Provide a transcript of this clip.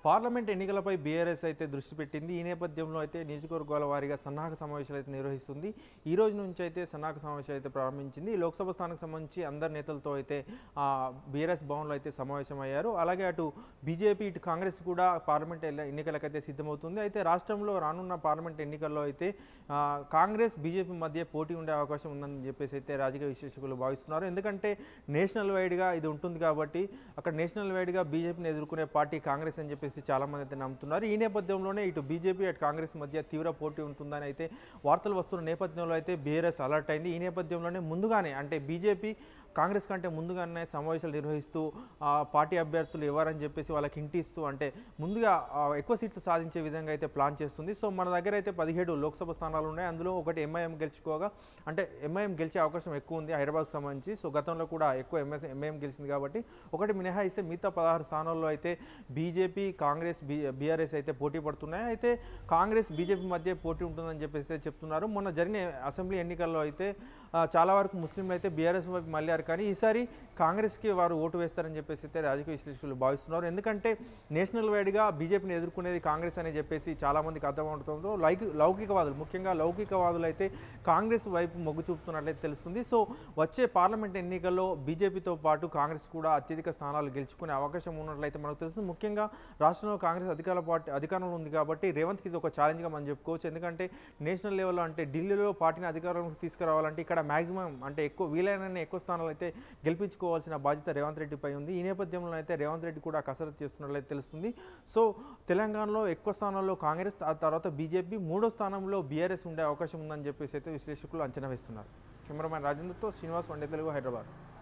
Parliament ఎన్నికలపై BRS అయితే దృష్టి పెట్టింది. ఈ నేపథ్యంలో అయితే నియోజకవర్గాల వారీగా సన్నాహక సమావేశాలు అయితే నిర్వహిస్తుంది. ఈ రోజు నుంచి అయితే సన్నాహక సమావేశాలు అయితే ప్రారంభించింది. లోక్సభ స్థానానికి సంబంధించి అందరి నేతలతో అయితే బీఆర్ఎస్ భవన్లో అయితే సమావేశమయ్యారు. అలాగే అటు బీజేపీ ఇటు కాంగ్రెస్ కూడా పార్లమెంట్ ఎన్నికలకైతే సిద్ధమవుతుంది. అయితే రాష్ట్రంలో రానున్న పార్లమెంట్ ఎన్నికల్లో అయితే కాంగ్రెస్ బీజేపీ మధ్య పోటీ ఉండే అవకాశం ఉందని చెప్పేసి అయితే రాజకీయ విశ్లేషకులు భావిస్తున్నారు. ఎందుకంటే నేషనల్ వైడ్గా ఇది ఉంటుంది కాబట్టి అక్కడ నేషనల్ వైడ్గా బీజేపీని ఎదుర్కొనే పార్టీ కాంగ్రెస్ అని చెప్పేసి చాలామంది అయితే నమ్ముతున్నారు. ఈ నేపథ్యంలోనే ఇటు బీజేపీ అటు కాంగ్రెస్ మధ్య తీవ్ర పోటీ ఉంటుందని అయితే వార్తలు వస్తున్న నేపథ్యంలో అయితే బీఆర్ఎస్ అలర్ట్ అయింది. ఈ నేపథ్యంలోనే ముందుగానే అంటే బీజేపీ కాంగ్రెస్ కంటే ముందుగానే సమావేశాలు నిర్వహిస్తూ పార్టీ అభ్యర్థులు ఎవరని చెప్పేసి వాళ్ళకి ఇంటిస్తూ అంటే ముందుగా ఎక్కువ సీట్లు సాధించే విధంగా అయితే ప్లాన్ చేస్తుంది. సో మన దగ్గర అయితే 17 లోక్సభ స్థానాలు ఉన్నాయి. అందులో ఒకటి ఎంఐఎం గెలుచుకోగా అంటే ఎంఐఎం గెలిచే అవకాశం ఎక్కువ ఉంది హైదరాబాద్కు సంబంధించి. సో గతంలో కూడా ఎక్కువ ఎంఐఎం గెలిచింది కాబట్టి ఒకటి మినహాయిస్తే మిగతా 16 స్థానాల్లో అయితే బీజేపీ కాంగ్రెస్ బీఆర్ఎస్ అయితే పోటీ పడుతున్నాయి. అయితే కాంగ్రెస్ బీజేపీ మధ్య పోటీ ఉంటుందని చెప్పేసి చెప్తున్నారు. మొన్న జరిగిన అసెంబ్లీ ఎన్నికల్లో అయితే చాలా వరకు ముస్లింలు అయితే బీఆర్ఎస్ వైపు మళ్ళారు. కానీ ఈసారి కాంగ్రెస్కి వారు ఓటు వేస్తారని చెప్పేసి అయితే రాజకీయ విశ్లేషకులు భావిస్తున్నారు. ఎందుకంటే నేషనల్ వైడ్గా బీజేపీని ఎదుర్కొనేది కాంగ్రెస్ అని చెప్పేసి చాలామందికి అర్థమవుతుందో లౌకికవాదులు ముఖ్యంగా లౌకికవాదులు అయితే కాంగ్రెస్ వైపు మొగ్గు చూపుతున్నట్లయితే తెలుస్తుంది. సో వచ్చే పార్లమెంట్ ఎన్నికల్లో బీజేపీతో పాటు కాంగ్రెస్ కూడా అత్యధిక స్థానాలు గెలుచుకునే అవకాశం ఉన్నట్లయితే మనకు తెలుస్తుంది. ముఖ్యంగా రాష్ట్రంలో కాంగ్రెస్ అధికారంలో ఉంది కాబట్టి రేవంత్కి ఇది ఒక ఛాలెంజ్గా మనం చెప్పుకోవచ్చు. ఎందుకంటే నేషనల్ లెవెల్లో అంటే ఢిల్లీలో పార్టీని అధికారంలోకి తీసుకురావాలంటే ఇక్కడ మ్యాక్సిమం అంటే ఎక్కువ స్థానాలు అయితే గెలిపించుకోవాల్సిన బాధ్యత రేవంత్ రెడ్డిపై ఉంది. ఈ నేపథ్యంలో అయితే రేవంత్ రెడ్డి కూడా కసరత్తు చేస్తున్నట్లయితే తెలుస్తుంది. సో తెలంగాణలో ఎక్కువ స్థానాల్లో కాంగ్రెస్ ఆ తర్వాత బీజేపీ 3వ స్థానంలో బీఆర్ఎస్ ఉండే అవకాశం ఉందని చెప్పేసి అయితే విశ్లేషకులు అంచనా వేస్తున్నారు. కెమెరామ్యాన్ రాజేంద్రతో శ్రీనివాస్, వన్ డే తెలుగు, హైదరాబాద్.